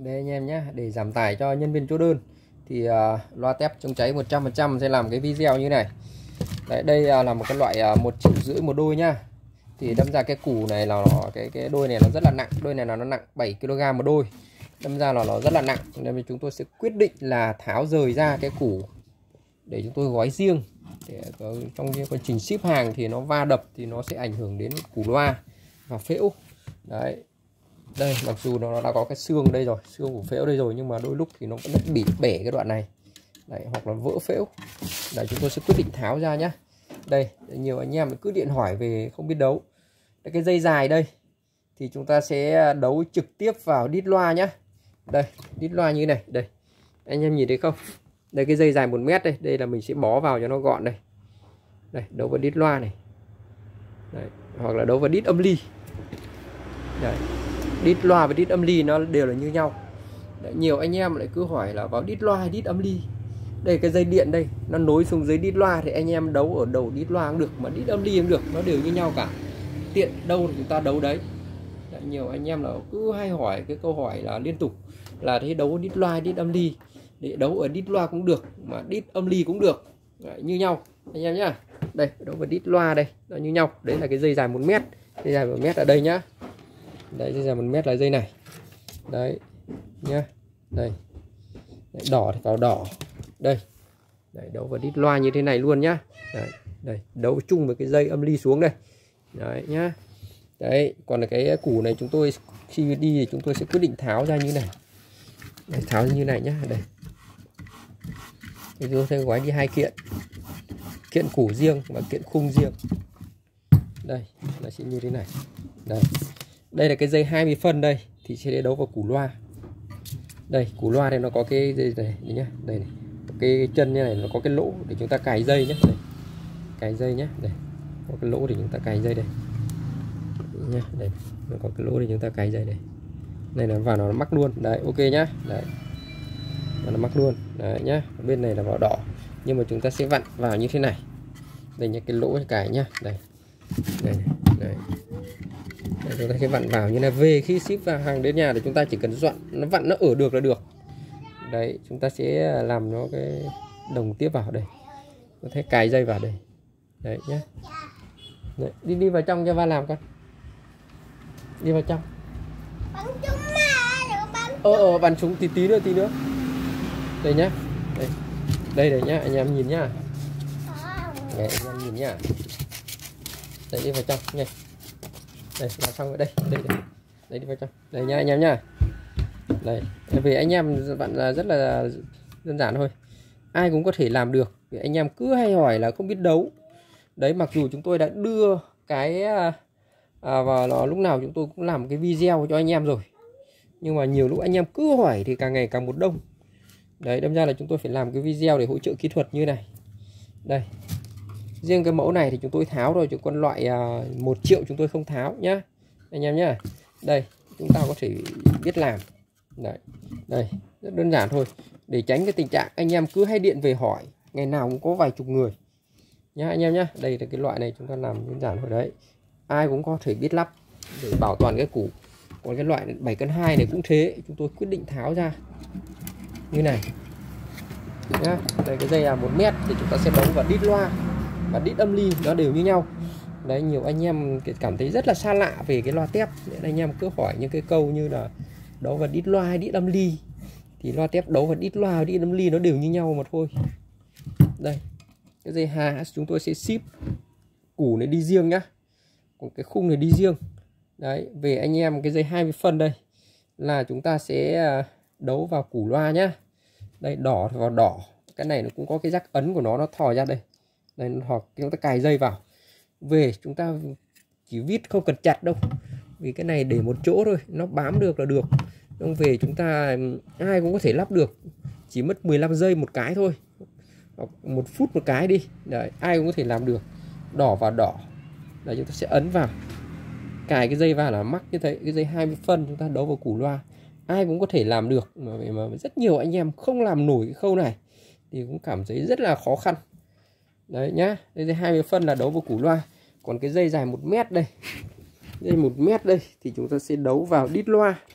Đây anh em nhé, để giảm tải cho nhân viên chốt đơn thì loa tép chống cháy 100% sẽ làm cái video như này. Đấy, đây là một cái loại 1,5 triệu một đôi nhá. Thì đâm ra cái củ này là cái đôi này nó rất là nặng, đôi này là nó nặng 7 kg một đôi. Đâm ra là nó rất là nặng nên chúng tôi sẽ quyết định là tháo rời ra cái củ để chúng tôi gói riêng. Để trong cái quá trình ship hàng thì nó va đập thì nó sẽ ảnh hưởng đến củ loa và phễu. Đấy. Đây, mặc dù nó đã có cái xương đây rồi, xương của phễu đây rồi, nhưng mà đôi lúc thì nó vẫn bị bể cái đoạn này. Đấy, hoặc là vỡ phễu. Đấy, chúng tôi sẽ quyết định tháo ra nhá. Đây, nhiều anh em cứ điện hỏi về không biết đấu. Đây, cái dây dài đây thì chúng ta sẽ đấu trực tiếp vào đít loa nhá. Đây, đít loa như này, đây. Anh em nhìn thấy không? Đây, cái dây dài 1 mét đây, đây là mình sẽ bó vào cho nó gọn đây. Đây, đấu vào đít loa này. Đấy, hoặc là đấu vào đít âm ly. Đấy. Đít loa và đít âm ly nó đều là như nhau. Đấy, nhiều anh em lại cứ hỏi là vào đít loa hay đít âm ly. Đây, cái dây điện đây nó nối xuống dưới đít loa thì anh em đấu ở đầu đít loa cũng được, mà đít âm ly cũng được, nó đều như nhau cả. Tiện đâu thì chúng ta đấu đấy. Đấy, nhiều anh em là cứ hay hỏi cái câu hỏi là liên tục là thế đấu đít loa hay đít âm ly. Để đấu ở đít loa cũng được mà đít âm ly cũng được. Đấy, như nhau anh em nhá. Đây, đấu vào đít loa đây nó như nhau. Đấy là cái dây dài 1 mét. Dây dài 1 mét ở đây nhá. Đấy, dây dài 1 mét là dây này. Đấy nhá. Đây. Đấy, đỏ thì vào đỏ. Đây. Đấy, đấu vào đít loa như thế này luôn nhá. Đấy, đây, đấu chung với cái dây âm ly xuống đây. Đấy nhá. Đấy, còn cái củ này chúng tôi khi đi thì chúng tôi sẽ quyết định tháo ra như này. Đấy, tháo như này nhá. Đây. Thì tôi sẽ gói đi 2 kiện. Kiện củ riêng và kiện khung riêng. Đây, nó sẽ như thế này. Đây. Đây là cái dây 20 phân đây thì sẽ đấu vào củ loa. Đây, củ loa này nó có cái dây này nhá. Đây này. Cái chân như này nó có cái lỗ để chúng ta cài dây nhé. Đây. Cài dây nhé. Đây. Có cái lỗ để chúng ta cài dây đây. Nhá, đây. Nó có cái lỗ để chúng ta cài dây đây. Đây là vào nó mắc luôn. Đấy, ok nhá. Đấy. Và nó mắc luôn. Đấy nhá. Bên này là vào đỏ. Nhưng mà chúng ta sẽ vặn vào như thế này. Đây nhá, cái lỗ cài nhá. Đây. Đây này. Đây. Đây, chúng ta sẽ vặn vào như này. Về khi ship vào hàng đến nhà thì chúng ta chỉ cần vặn nó ở được là được. Đấy, chúng ta sẽ làm nó cái đồng tiếp vào đây. Có thể cài dây vào đây. Đấy nhé. Đấy, đi vào trong cho va làm con. Đi vào trong. Bắn súng mà, Bắn súng tí nữa. Đây nhá. Đây nhá, anh em nhìn nhá. Đấy, anh em nhìn nhá. Đấy, đi vào trong nha. Đây, làm xong rồi đây. Đấy, đi vào trong. Đây nhá anh em nhá. Đây, vì anh em vặn là rất là đơn giản thôi. Ai cũng có thể làm được. Vì anh em cứ hay hỏi là không biết đấu. Đấy, mặc dù chúng tôi đã đưa cái vào lúc nào chúng tôi cũng làm cái video cho anh em rồi. Nhưng mà nhiều lúc anh em cứ hỏi thì càng ngày càng một đông. Đấy, đâm ra là chúng tôi phải làm cái video để hỗ trợ kỹ thuật như này. Đây. Riêng cái mẫu này thì chúng tôi tháo rồi, chứ còn loại 1 triệu chúng tôi không tháo nhá. Anh em nhá. Đây, chúng ta có thể biết làm. Đấy. Đây, rất đơn giản thôi. Để tránh cái tình trạng anh em cứ hay điện về hỏi, ngày nào cũng có vài chục người nhá anh em nhá. Đây là cái loại này chúng ta làm đơn giản thôi đấy. Ai cũng có thể biết lắp để bảo toàn cái củ. Còn cái loại 7,2 cân này cũng thế, chúng tôi quyết định tháo ra như này nhá. Đây, cái dây là 1 mét thì chúng ta sẽ đấu vào đít loa và đít âm ly nó đều như nhau. Đấy, nhiều anh em cảm thấy rất là xa lạ về cái loa tép. Nên anh em cứ hỏi những cái câu như là đấu vào đít loa hay đít âm ly. Thì loa tép đấu vào đít loa và đít âm ly nó đều như nhau mà thôi. Đây, cái dây hà chúng tôi sẽ ship củ này đi riêng nhá. Còn cái khung này đi riêng. Đấy, về anh em cái dây 20 phân đây là chúng ta sẽ đấu vào củ loa nhá. Đây, đỏ thì vào đỏ. Cái này nó cũng có cái rắc ấn của nó thò ra đây. Đây, hoặc chúng ta cài dây vào. Về chúng ta chỉ vít không cần chặt đâu. Vì cái này để một chỗ thôi, nó bám được là được. Xong về chúng ta ai cũng có thể lắp được. Chỉ mất 15 giây một cái thôi. Hoặc 1 phút một cái đi. Đấy, ai cũng có thể làm được. Đỏ vào đỏ. Đấy, chúng ta sẽ ấn vào. Cài cái dây vào là mắc như thế. Cái dây 20 phân chúng ta đấu vào củ loa. Ai cũng có thể làm được. Mà rất nhiều anh em không làm nổi cái khâu này thì cũng cảm thấy rất là khó khăn. Đấy nhá. Đây, dây 20 phân là đấu vào củ loa. Còn cái dây dài 1 mét đây. Dây 1 mét đây thì chúng ta sẽ đấu vào đít loa.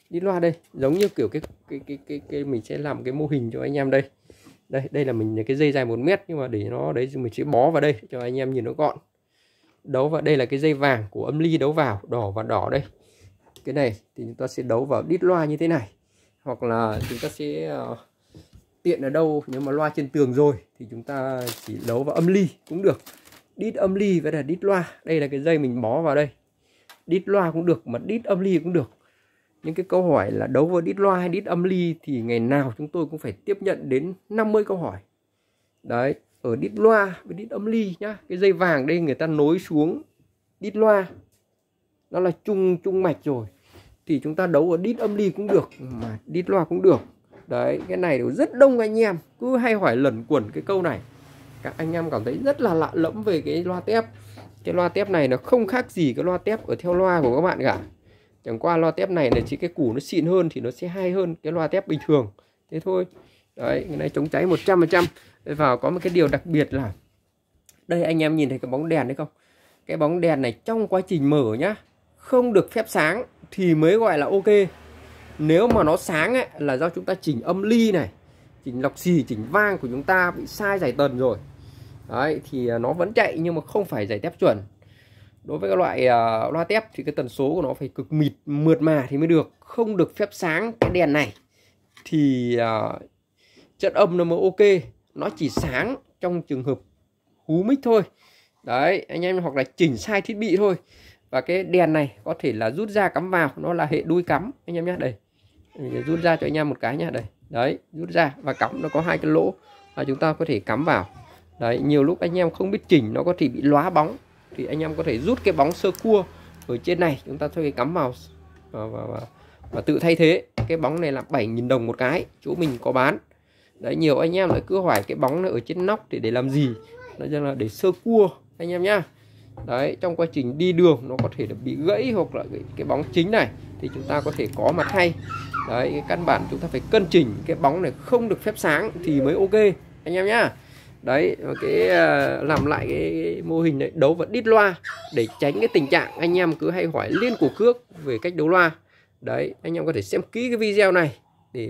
đít loa đây giống như kiểu cái mình sẽ làm cái mô hình cho anh em đây. Đây là mình cái dây dài 1 mét, nhưng mà để nó đấy mình sẽ bó vào đây cho anh em nhìn nó gọn. Đấu vào đây là cái dây vàng của âm ly đấu vào, đỏ và đỏ đây. Cái này thì chúng ta sẽ đấu vào đít loa như thế này, hoặc là chúng ta sẽ tiện ở đâu nếu mà loa trên tường rồi thì chúng ta chỉ đấu vào âm ly cũng được. Đít âm ly với là đít loa, đây là cái dây mình bó vào đây. Đít loa cũng được mà đít âm ly cũng được. Những cái câu hỏi là đấu vào đít loa hay đít âm ly thì ngày nào chúng tôi cũng phải tiếp nhận đến 50 câu hỏi. Đấy, ở đít loa với đít âm ly nhá, cái dây vàng đây người ta nối xuống đít loa, nó là chung mạch rồi, thì chúng ta đấu ở đít âm ly cũng được mà đít loa cũng được. Đấy, cái này đều rất đông anh em cứ hay hỏi lẩn quẩn cái câu này. Các anh em cảm thấy rất là lạ lẫm về cái loa tép. Cái loa tép này nó không khác gì cái loa tép ở theo loa của các bạn cả. Chẳng qua loa tép này là chỉ cái củ nó xịn hơn thì nó sẽ hay hơn cái loa tép bình thường. Thế thôi. Đấy, cái này chống cháy 100%. Vào có một cái điều đặc biệt là đây anh em nhìn thấy cái bóng đèn đấy không? Cái bóng đèn này trong quá trình mở nhá, không được phép sáng thì mới gọi là ok. Nếu mà nó sáng ấy, là do chúng ta chỉnh âm ly này, chỉnh lọc xì, chỉnh vang của chúng ta bị sai giải tần rồi. Đấy, thì nó vẫn chạy nhưng mà không phải giải tép chuẩn. Đối với các loại loa tép thì cái tần số của nó phải cực mượt mà thì mới được. Không được phép sáng cái đèn này thì chất âm nó mới ok. Nó chỉ sáng trong trường hợp hú mic thôi. Đấy, anh em, hoặc là chỉnh sai thiết bị thôi. Và cái đèn này có thể là rút ra cắm vào, nó là hệ đuôi cắm anh em nhé. Đây, mình rút ra cho anh em một cái nhá. Đây, đấy, rút ra và cắm, nó có 2 cái lỗ và chúng ta có thể cắm vào. Đấy, nhiều lúc anh em không biết chỉnh nó có thể bị lóa bóng thì anh em có thể rút cái bóng sơ cua ở trên này, chúng ta thôi cắm vào và tự thay thế. Cái bóng này là 7.000 đồng một cái, chỗ mình có bán. Đấy, nhiều anh em lại cứ hỏi cái bóng này ở trên nóc thì để làm gì? Nó là để sơ cua anh em nhá. Đấy, trong quá trình đi đường nó có thể bị gãy, hoặc là cái bóng chính này thì chúng ta có thể có mà thay. Đấy, cái căn bản chúng ta phải cân chỉnh cái bóng này không được phép sáng thì mới ok anh em nhá. Đấy, cái làm lại cái mô hình này đấu vào đít loa để tránh cái tình trạng anh em cứ hay hỏi liên cổ cước về cách đấu loa. Đấy, anh em có thể xem kỹ cái video này để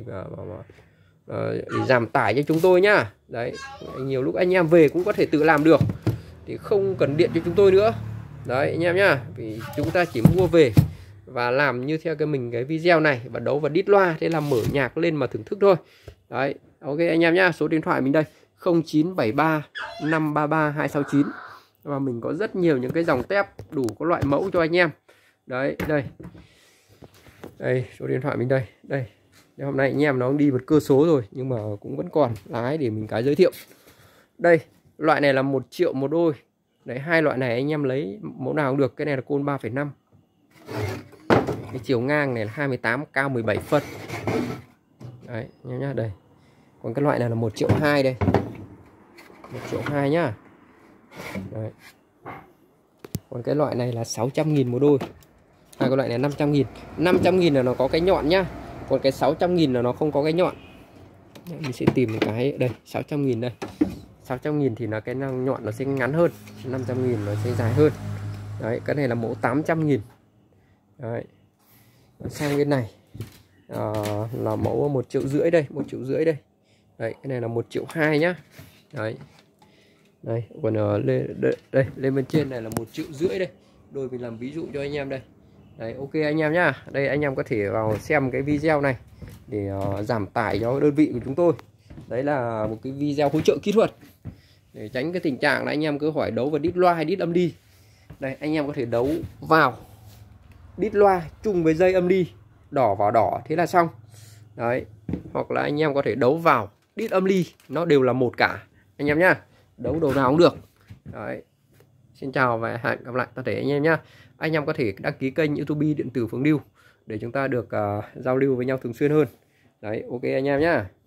giảm tải cho chúng tôi nhá. Đấy, nhiều lúc anh em về cũng có thể tự làm được thì không cần điện cho chúng tôi nữa. Đấy anh em nhá, vì chúng ta chỉ mua về và làm như theo cái video này và đấu vào đít loa, thế là mở nhạc lên mà thưởng thức thôi. Đấy, ok anh em nhá. Số điện thoại mình đây 0973 533 269. Và mình có rất nhiều những cái dòng tép đủ các loại mẫu cho anh em. Đấy, đây số điện thoại mình đây. Đây, hôm nay anh em nó đi một cơ số rồi nhưng mà cũng vẫn còn lái để mình cái giới thiệu. Đây, loại này là 1 triệu một đôi. Đấy, 2 loại này anh em lấy mẫu nào cũng được. Cái này là côn 3,5. Cái chiều ngang này là 28, cao 17 phân. Đấy, anh em nhá, đây. Còn cái loại này là 1 triệu 2 đây. 1 triệu 2 nhá. Đấy. Còn cái loại này là 600.000 một đôi. Cái loại này 500.000. 500.000 là nó có cái nhọn nhá. Còn cái 600.000 là nó không có cái nhọn. Đấy, mình sẽ tìm một cái đây, 600.000 đây. 600.000 thì là cái nhọn nó sẽ ngắn hơn, 500.000 nó sẽ dài hơn. Đấy, cái này là mẫu 800.000. Đấy. Sang bên này là mẫu 1,5 triệu đây, 1,5 triệu đây. Đấy, cái này là 1,2 triệu nhá. Đấy. Đây, còn lên bên trên này là 1,5 triệu đây. Đôi mình làm ví dụ cho anh em đây. Đấy, ok anh em nhá. Đây anh em có thể vào xem cái video này để giảm tải cho đơn vị của chúng tôi. Đấy là một cái video hỗ trợ kỹ thuật để tránh cái tình trạng là anh em cứ hỏi đấu vào đít loa hay đít âm đi. Đây, anh em có thể đấu vào đít loa chung với dây âm đi, đỏ vào đỏ thế là xong. Đấy, hoặc là anh em có thể đấu vào đít âm ly, nó đều là một cả anh em nhá. Đấu đầu nào cũng được. Đấy. Xin chào và hẹn gặp lại toàn thể anh em nhá. Anh em có thể đăng ký kênh YouTube điện tử Phương Lưu để chúng ta được giao lưu với nhau thường xuyên hơn. Đấy, ok anh em nhá.